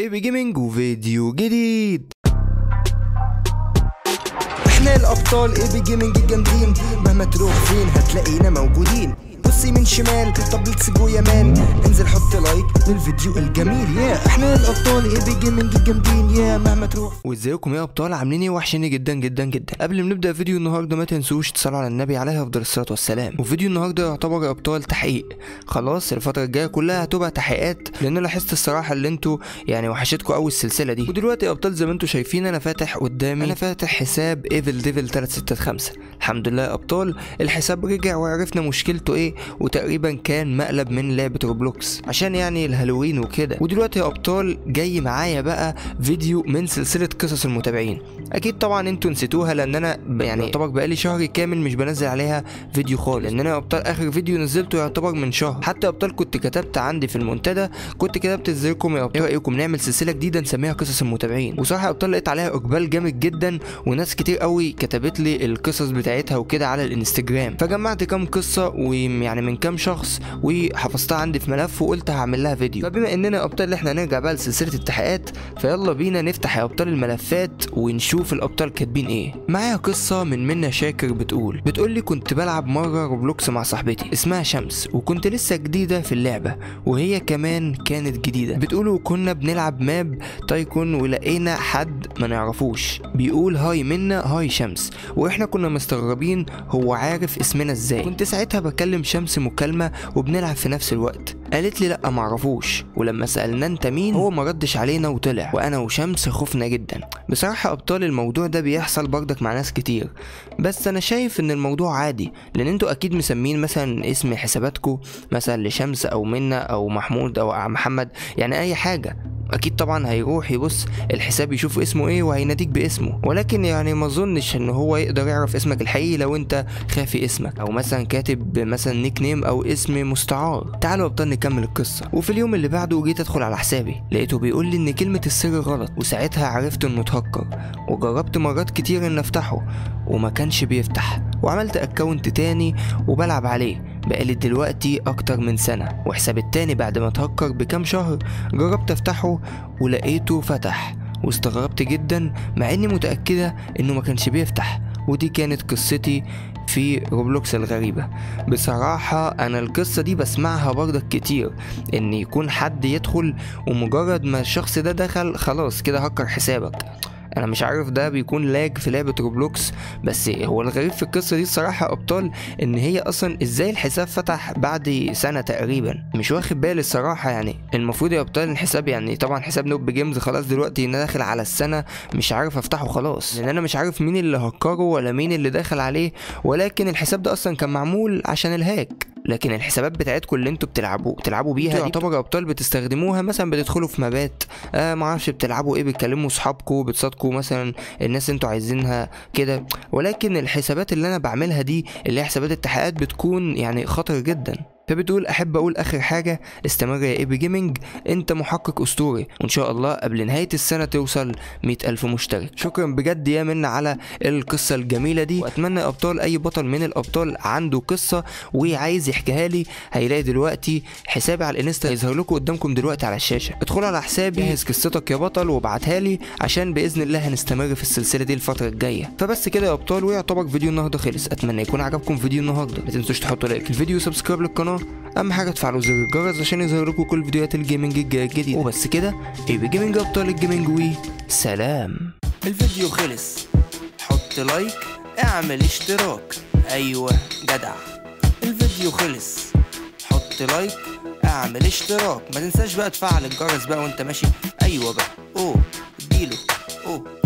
ايبي جيمنج وفيديو جديد. احنا الابطال ايبي جيمنج الجامدين، مهما تروح فين هتلاقينا موجودين. بص يمين شمال، طب ليتس جو يا مان، انزل حط لايك للفيديو الجميل. يا احنا الابطال ايبي جيمنج الجامدين، يا مهما تروح. وازيكم يا ابطال، عاملين ايه؟ وحشيني جدا جدا جدا. قبل ما نبدا فيديو النهارده ما تنسوش تصلوا على النبي عليه افضل الصلاه والسلام. وفيديو النهارده يعتبر يا ابطال تحقيق، خلاص الفتره الجايه كلها هتبقى تحقيقات، لان انا لاحظت الصراحه اللي انتوا يعني وحشتكم قوي السلسله دي. ودلوقتي يا ابطال زي ما انتوا شايفين انا فاتح قدامي، انا فاتح حساب ايفل ديفل 365. الحمد لله يا ابطال الحساب رجع وعرفنا مشكلته ايه، وتقريبا كان مقلب من لعبه روبلوكس عشان يعني الهالوين وكده. ودلوقتي يا ابطال جاي معايا بقى فيديو من سلسله قصص المتابعين. اكيد طبعا انتوا نسيتوها، لان انا يعني يعتبر بقالي شهر كامل مش بنزل عليها فيديو خالص، لان انا يا ابطال اخر فيديو نزلته يعتبر من شهر. حتى يا ابطال كنت كتبت عندي في المنتدى، كنت كتبت ازيكم يا ابطال، ايه رايكم نعمل سلسله جديده نسميها قصص المتابعين. وصراحه يا ابطال لقيت عليها اقبال جامد جدا، وناس كتير قوي كتبت لي القصص بتاعتها وكده على الانستجرام. فجمعت كام قصه ويعني من كام شخص وحفظتها عندي في ملف، وقلت هعمل لها فيديو. فبما اننا يا ابطال احنا هنرجع بقى لسلسله التحقيقات، فيلا بينا نفتح يا ابطال الملفات ونشوف الابطال كاتبين ايه. معايا قصه من منى شاكر بتقول لي كنت بلعب مره روبلوكس مع صاحبتي اسمها شمس، وكنت لسه جديده في اللعبه وهي كمان كانت جديده. بتقولوا كنا بنلعب ماب تايكون ولقينا حد ما نعرفوش بيقول هاي منى هاي شمس، واحنا كنا مستغربين هو عارف اسمنا ازاي. كنت ساعتها بكلم شمس مكالمه وبنلعب في نفس الوقت، قالت لي لا معرفوش، ولما سالنا انت مين هو ما ردش علينا وطلع، وانا وشمس خفنا جدا. بصراحه ابطال الموضوع ده بيحصل برضك مع ناس كتير، بس انا شايف ان الموضوع عادي، لان انتوا اكيد مسمين مثلا اسم حساباتكم مثلا لشمس او منى او محمود او محمد، يعني اي حاجه اكيد طبعا هيروح يبص الحساب يشوف اسمه ايه وهيناديك باسمه. ولكن يعني ما اظنش ان هو يقدر يعرف اسمك الحقيقي لو انت خافي اسمك او مثلا كاتب مثلا نيك نيم او اسم مستعار. تعالوا ابطال نكمل القصه. وفي اليوم اللي بعده جيت ادخل على حسابي، لقيته بيقول لي ان كلمه السر غلط، وساعتها عرفت انه اتهكر، وجربت مرات كتير ان افتحه وما كانش بيفتح، وعملت اكونت تاني وبلعب عليه بقالي دلوقتي اكتر من سنة. وحساب التاني بعد ما اتهكر بكام شهر جربت افتحه ولقيته فتح، واستغربت جدا مع اني متأكدة انه ما كانش بيفتح. ودي كانت قصتي في روبلوكس الغريبة. بصراحة انا القصة دي بسمعها برضك كتير، ان يكون حد يدخل ومجرد ما الشخص ده دخل خلاص كده هكر حسابك. انا مش عارف ده بيكون لاج في لعبة روبلوكس، بس هو الغريب في القصة دي الصراحة ابطال ان هي اصلا ازاي الحساب فتح بعد سنة تقريبا. مش واخد بالي الصراحة، يعني المفروض يا ابطال الحساب يعني طبعا حساب نوب جيمز خلاص دلوقتي داخل على السنة مش عارف افتحه خلاص، لان انا مش عارف مين اللي هكره ولا مين اللي داخل عليه. ولكن الحساب ده اصلا كان معمول عشان الهاك، لكن الحسابات بتاعتكم اللي انتوا بتلعبوا بيها يعتبر ابطال بتستخدموها مثلا بتدخلوا في مابات معرفش بتلعبوا ايه، بتكلموا صحابكم بتصادقوا مثلا الناس انتوا عايزينها كده. ولكن الحسابات اللي انا بعملها دي اللي هي حسابات التحقيقات بتكون يعني خطر جدا. فبتقول احب اقول اخر حاجه، استمر يا ايبي جيمنج، انت محقق اسطوري، وان شاء الله قبل نهايه السنه توصل 100,000 مشترك. شكرا بجد يا من على القصه الجميله دي. واتمنى ابطال اي بطل من الابطال عنده قصه وعايز يحكيها لي هيلاقي دلوقتي حسابي على الانستا هيظهر لكم قدامكم دلوقتي على الشاشه. ادخلوا على حسابي، جهز قصتك يا بطل وابعتها لي، عشان باذن الله هنستمر في السلسله دي الفتره الجايه. فبس كده يا ابطال، ويعتبر فيديو النهارده خلص. اتمنى يكون عجبكم فيديو النهارده، ما تنسوش تحطوا لايك الفيديو وسبسكرايب للقناه، اهم حاجه تفعلوا زر الجرس عشان يظهر لكم كل فيديوهات الجيمنج الجديده. وبس كده، ايبي جيمنج ابطال الجيمنج وسلام. الفيديو خلص، حط لايك، اعمل اشتراك، ايوه جدع. الفيديو خلص، حط لايك، اعمل اشتراك، ما تنساش بقى تفعل الجرس بقى وانت ماشي، ايوه بقى اديله